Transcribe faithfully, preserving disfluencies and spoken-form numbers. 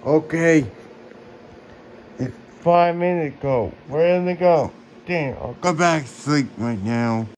Okay. It's five minutes ago. Where did it go? Damn, I'll go back to sleep right now.